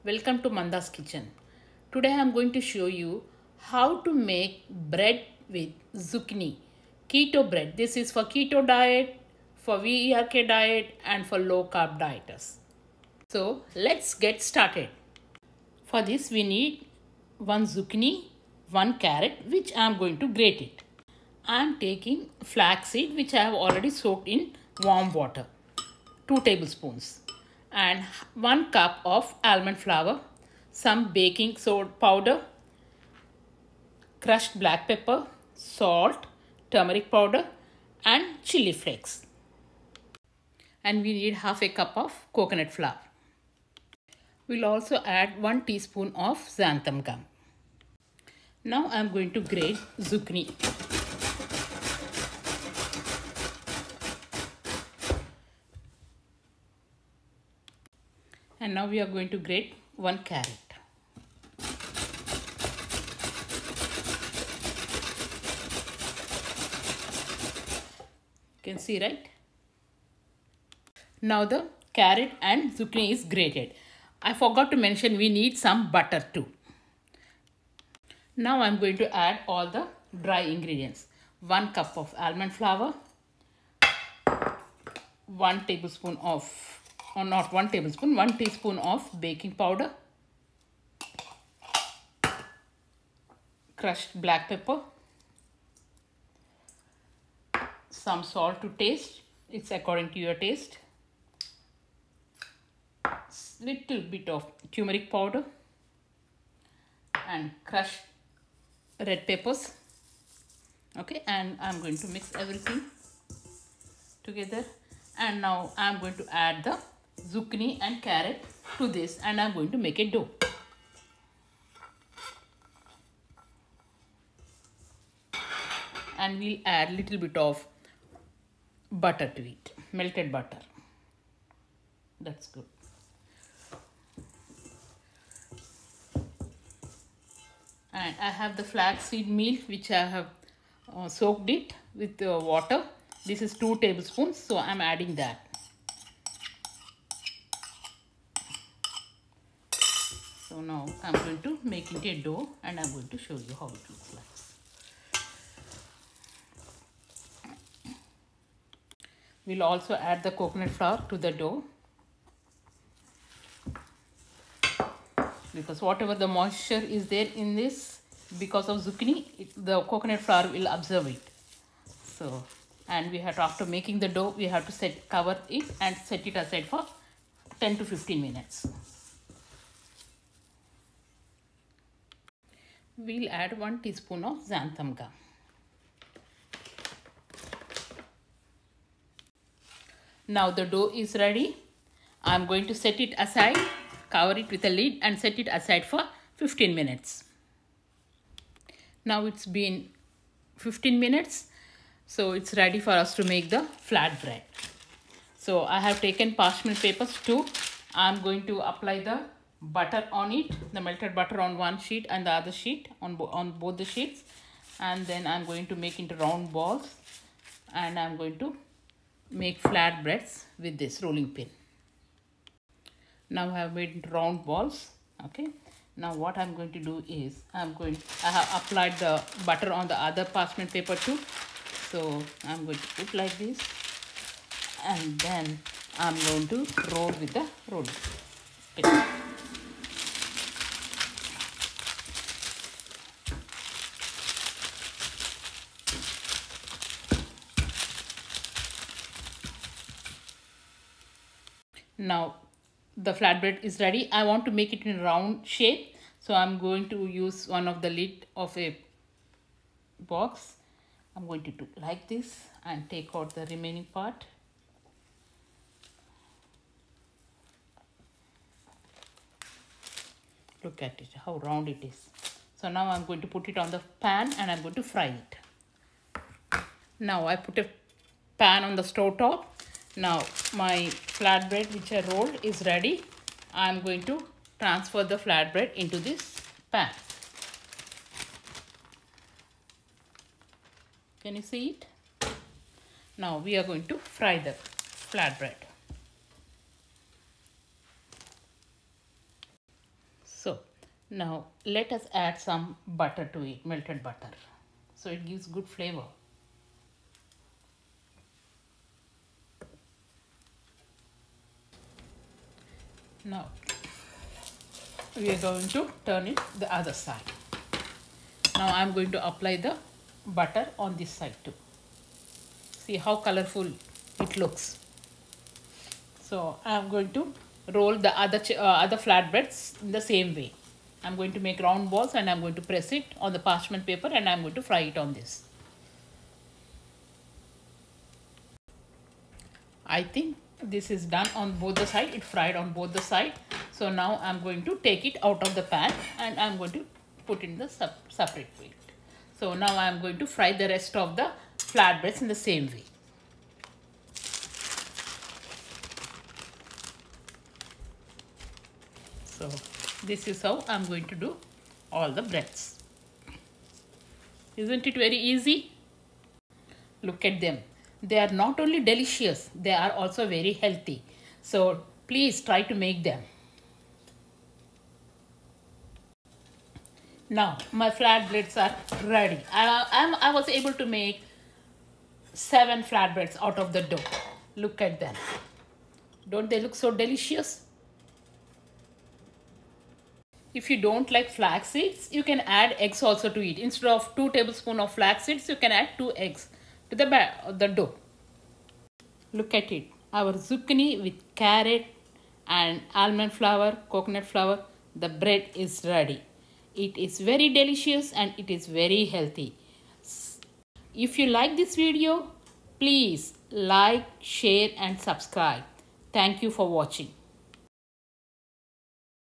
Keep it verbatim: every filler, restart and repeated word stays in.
Welcome to Manda's Kitchen. Today I am going to show you how to make bread with zucchini. Keto bread. This is for keto diet, for V E R K diet and for low carb dieters. So let's get started. For this we need one zucchini, one carrot which I am going to grate it. I am taking flaxseed which I have already soaked in warm water, two tablespoons, and one cup of almond flour, some baking soda powder, crushed black pepper, salt, turmeric powder and chili flakes. And we need half a cup of coconut flour. We'll also add one teaspoon of xanthan gum. Now I am going to grate zucchini. And now we are going to grate one carrot. You can see, right? Now the carrot and zucchini is grated. I forgot to mention we need some butter too. Now I am going to add all the dry ingredients. One cup of almond flour, one tablespoon of or not one tablespoon, one teaspoon of baking powder, crushed black pepper, some salt to taste, it's according to your taste, little bit of turmeric powder and crushed red peppers. Okay, and I'm going to mix everything together, and now I'm going to add the zucchini and carrot to this, and I'm going to make a dough. And we'll add little bit of butter to it, melted butter. That's good. And I have the flaxseed meal which I have uh, soaked it with uh, water. This is two tablespoons, so I'm adding that. So now I'm going to make it a dough, and I'm going to show you how it looks like. We'll also add the coconut flour to the dough, because whatever the moisture is there in this, because of zucchini, it, the coconut flour will absorb it. So, and we have to, after making the dough, we have to set cover it and set it aside for ten to fifteen minutes. We'll add one teaspoon of xanthan gum. Now the dough is ready. I'm going to set it aside, cover it with a lid and set it aside for fifteen minutes. Now it's been fifteen minutes, so it's ready for us to make the flatbread. So I have taken parchment papers too. I'm going to apply the butter on it, the melted butter on one sheet and the other sheet on, bo on both the sheets, and then I'm going to make into round balls, and I'm going to make flat breads with this rolling pin. Now I have made into round balls. Okay, now what I'm going to do is I'm going I have applied the butter on the other parchment paper too, so I'm going to put like this, and then I'm going to roll with the rolling pin. Now the flatbread is ready. I want to make it in round shape, so I'm going to use one of the lid of a box. I'm going to do like this and take out the remaining part. Look at it, how round it is. So now I'm going to put it on the pan and I'm going to fry it. Now I put a pan on the stove top. Now my flatbread which I rolled is ready. I'm going to transfer the flatbread into this pan. Can you see it? Now we are going to fry the flatbread. Now let us add some butter to it, melted butter. So it gives good flavor. Now we are going to turn it the other side. Now I am going to apply the butter on this side too. See how colorful it looks. So I am going to roll the other uh, other flatbreads in the same way. I am going to make round balls and I am going to press it on the parchment paper and I am going to fry it on this. I think this is done on both the sides. It fried on both the sides. So now I am going to take it out of the pan and I am going to put in the separate plate. So now I am going to fry the rest of the flatbreads in the same way. So this is how I am going to do all the breads. Isn't it very easy? Look at them. They are not only delicious, they are also very healthy. So please try to make them. Now my flatbreads are ready. I, I'm, I was able to make seven flatbreads out of the dough. Look at them. Don't they look so delicious? If you don't like flax seeds, you can add eggs also to it. Instead of two tablespoons of flax seeds, you can add two eggs to the, the dough. Look at it. Our zucchini with carrot and almond flour, coconut flour. The bread is ready. It is very delicious and it is very healthy. If you like this video, please like, share and subscribe. Thank you for watching.